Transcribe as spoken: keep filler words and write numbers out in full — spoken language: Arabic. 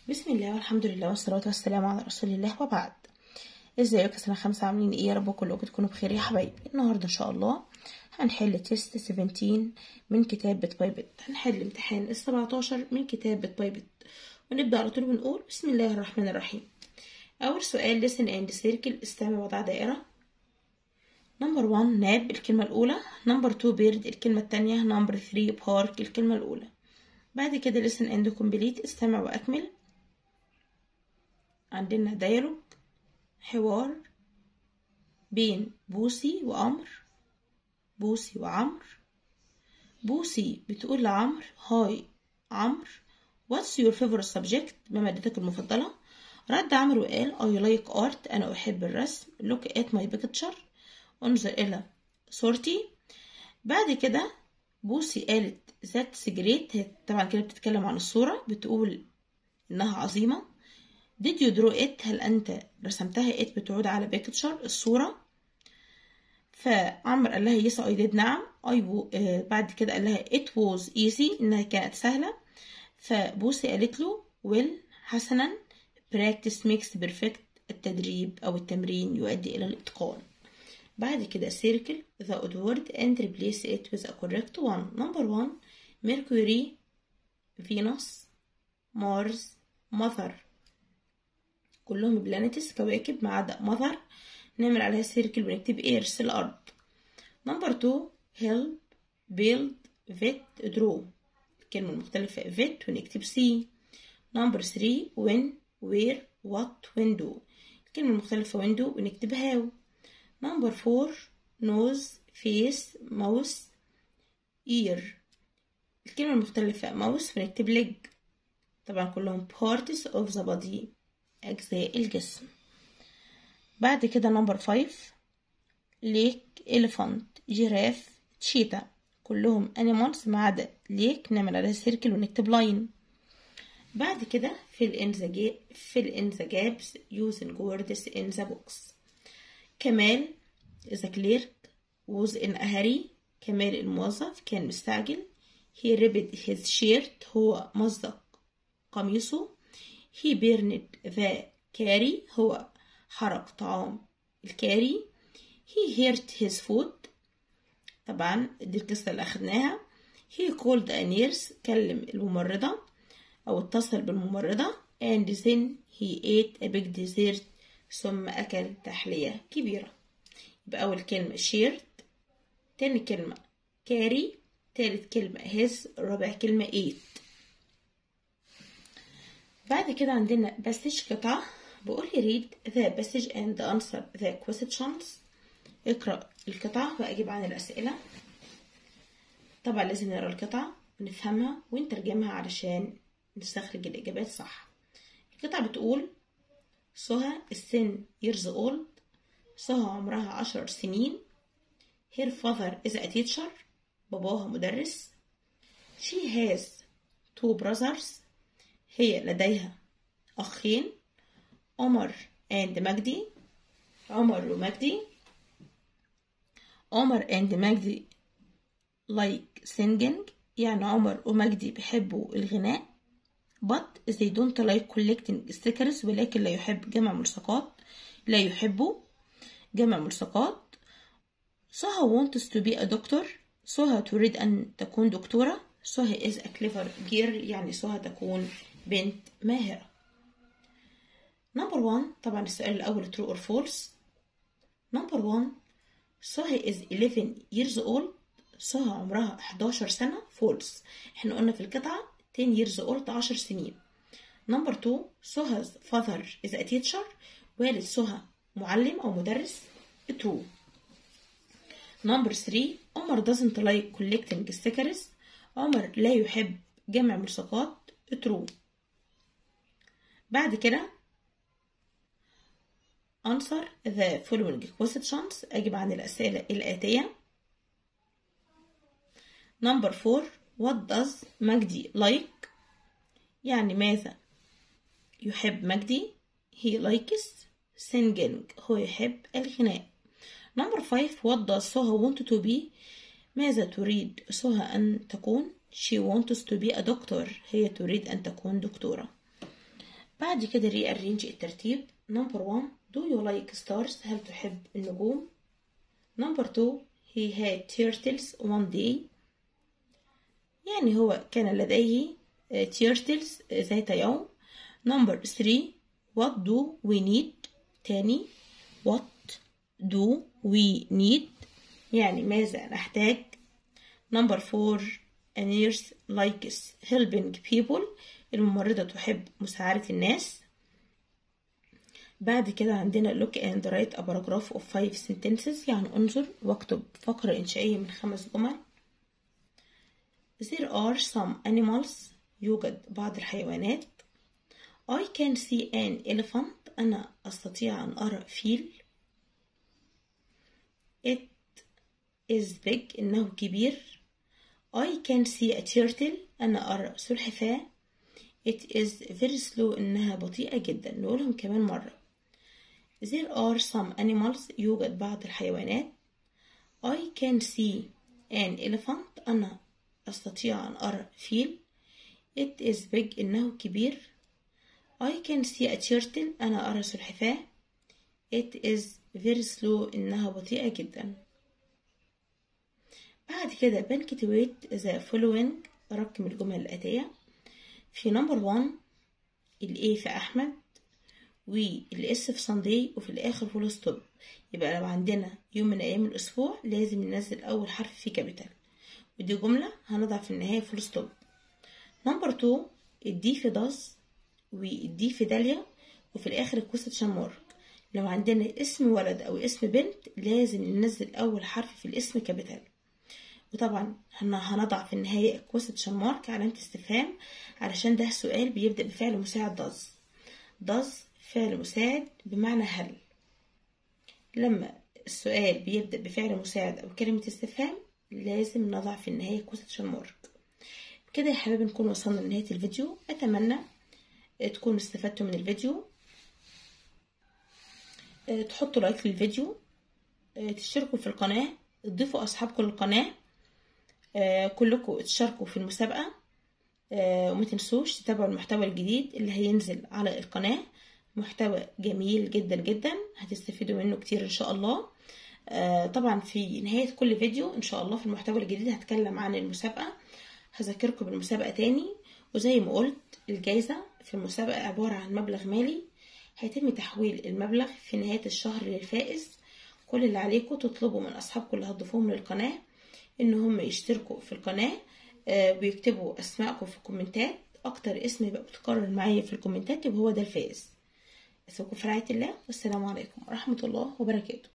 بسم الله والحمد لله والصلاة والسلام على رسول الله وبعد. ازيكم سنة خمسة عاملين ايه؟ يا رب كلكم تكونوا بخير يا حبايبي. النهاردة ان شاء الله هنحل تيست سبعتاشر من كتاب بت باي بت. هنحل امتحان السبعتاشر من كتاب بت باي بت، ونبدأ على طول بنقول بسم الله الرحمن الرحيم. اول سؤال listen and circle، استعمل وضع دائرة. نمبر واحد ناب الكلمة الأولى، نمبر اتنين بيرد الكلمة التانية، نمبر تلاتة بارك الكلمة الأولى. بعد كده listen and complete، استمع وأكمل. عندنا ديالوج، حوار بين بوسي وعمر. بوسي وعمر. بوسي بتقول لعمر هاي عمر what's your favorite subject؟ ما مادتك المفضلة؟ رد عمرو وقال I like art، أنا أحب الرسم. look at my picture، انظر إلى صورتي. بعد كده بوسي قالت that's great، هي طبعا كده بتتكلم عن الصورة، بتقول إنها عظيمة. did you draw it؟ هل أنت رسمتها؟ it بتعود على picture الصورة. فعمر قال لها yes I did، نعم. I آه بعد كده قال لها it was easy، إنها كانت سهلة. فبوسي قالت له well حسنا practice makes perfect، التدريب أو التمرين يؤدي إلى الإتقان. بعد كده circle the odd word and replace it with a correct one. number one Mercury، Venus، Mars، Mother، كلهم بلانيتس كواكب ما عدا ماذر، نعمل عليها سيركل ونكتب ايرث الارض. نمبر اتنين هيلب، بيلد، فيت، درو، الكلمة المختلفة فيت ونكتب سي. نمبر تلاتة وين، وير، وات، ويندو، الكلمة المختلفة ويندو ونكتب هاو. نمبر اربعة نوز، فيس، ماوس، اير، الكلمة المختلفة ماوس ونكتب ليج. طبعا كلهم parts of the body، أجزاء الجسم. بعد كده نمبر خمسة ليك، إليفانت، جيراف، تشيتا، كلهم animals ما عدا ليك، نعمل عليها سيركل ونكتب لاين. بعد كده fill in the gap fill in the gaps using words in the box. كمال the clerk was in a hurry، كمال الموظف كان مستعجل. he ripped his shirt، هو مزق قميصه. he burned the carry، هو حرق طعام الكاري. he hurt his foot، طبعا دي القصة اللي أخدناها. he called a nurse، كلم الممرضة أو اتصل بالممرضة. and then he ate a big dessert، ثم أكل تحلية كبيرة. يبقى أول كلمة shirt، تاني كلمة carry، تالت كلمة his، رابع كلمة eat. بعد كده عندنا passage قطعة، بقول لي read the passage and answer the questions، اقرأ القطعة وأجيب عن الأسئلة. طبعا لازم نقرأ القطعة ونفهمها ونترجمها علشان نستخرج الإجابات صح. القطعة بتقول سهى السن years old، سهى عمرها عشر سنين. her father is a teacher، باباها مدرس. she has two brothers، هي لديها أخين. عمر and مجدي، عمر ومجدي. عمر and مجدي like singing، يعني عمر ومجدي بيحبوا الغناء. but they don't like collecting stickers، ولكن لا يحب جمع ملصقات، لا يحبوا جمع ملصقات. سهى wants to be a doctor، سهى تريد أن تكون دكتورة. سهى is a clever girl، يعني سهى تكون بنت ماهرة. نمبر واحد طبعا السؤال الأول true or false. نمبر واحد سهى is eleven years old، سهى عمرها حداشر سنة. false، احنا قلنا في القطعة ten years old عشر سنين. نمبر اتنين سهى father is a teacher، والد سهى معلم أو مدرس. true. نمبر تلاتة عمر doesn't like collecting stickers، عمر لا يحب جمع ملصقات. true. بعد كده answer the following questions، أجب عن الأسئلة الآتية. number four what does مجدي like، يعني ماذا يحب مجدي. he likes singing، هو يحب الغناء. number five what does سهى want to be، ماذا تريد سهى أن تكون. she wants to be a doctor، هي تريد أن تكون دكتورة. بعد كده ري ارينج الترتيب. نمبر واحد do you like stars؟ هل تحب النجوم؟ نمبر اتنين he had turtles one day، يعني هو كان لديه turtles ذات يوم. نمبر تلاتة what do we need؟ تاني what do we need، يعني ماذا نحتاج. نمبر أربعة a nurse likes helping people، الممرضة تحب مساعدة الناس. بعد كده عندنا look and write a paragraph of five sentences، يعني انظر واكتب فقرة إنشائية من خمس جمل. there are some animals، يوجد بعض الحيوانات. I can see an elephant، أنا أستطيع أن أرى فيل. it is big، إنه كبير. I can see a turtle، أنا أرى سلحفاة. it is very slow، إنها بطيئة جدا. نقولهم كمان مرة. there are some animals، يوجد بعض الحيوانات. I can see an elephant، أنا أستطيع أن أرى فيل. it is big، إنه كبير. I can see a turtle، أنا أرى سلحفاة. it is very slow، إنها بطيئة جدا. بعد كده بنكتويت the following، رقم الجمل الآتية. في نمبر واحد ال A في أحمد، والإس في صندي، وفي الآخر فول ستوب. يبقى لو عندنا يوم من أيام الأسبوع لازم ننزل أول حرف فيه كابيتال، ودي جملة هنضع في النهاية فول ستوب. نمبر اتنين الدي في داز، والدي في داليا، وفي الآخر الكوستشن مارك. لو عندنا اسم ولد أو اسم بنت لازم ننزل أول حرف في الاسم كابيتال، وطبعا هنضع في النهاية كوستشن مارك علامة استفهام، علشان ده سؤال بيبدأ بفعل مساعد داز. داز فعل مساعد بمعنى هل. لما السؤال بيبدأ بفعل مساعد أو كلمة استفهام لازم نضع في النهاية كوستشن مارك. كده يا حبايبي نكون وصلنا لنهاية الفيديو. أتمنى تكونوا استفدتوا من الفيديو. تحطوا لايك للفيديو، تشتركوا في القناة، تضيفوا أصحابكم للقناة، كلكم تشاركوا في المسابقة، وما تنسوش تتابعوا المحتوى الجديد اللي هينزل على القناة. محتوى جميل جدا جدا هتستفيدوا منه كتير ان شاء الله. طبعا في نهاية كل فيديو ان شاء الله في المحتوى الجديد هتكلم عن المسابقة، هذكركم بالمسابقة تاني. وزي ما قلت الجايزة في المسابقة عبارة عن مبلغ مالي، هيتم تحويل المبلغ في نهاية الشهر للفائز. كل اللي عليكم تطلبوا من اصحابكم اللي هتضيفوهم للقناة ان هم يشتركوا في القناة، ويكتبوا اسمائكم في الكومنتات. اكتر اسم يبقى بتكرر معايا في الكومنتات يبقى هو ده الفائز. اسيبكم في رعاية الله، والسلام عليكم ورحمة الله وبركاته.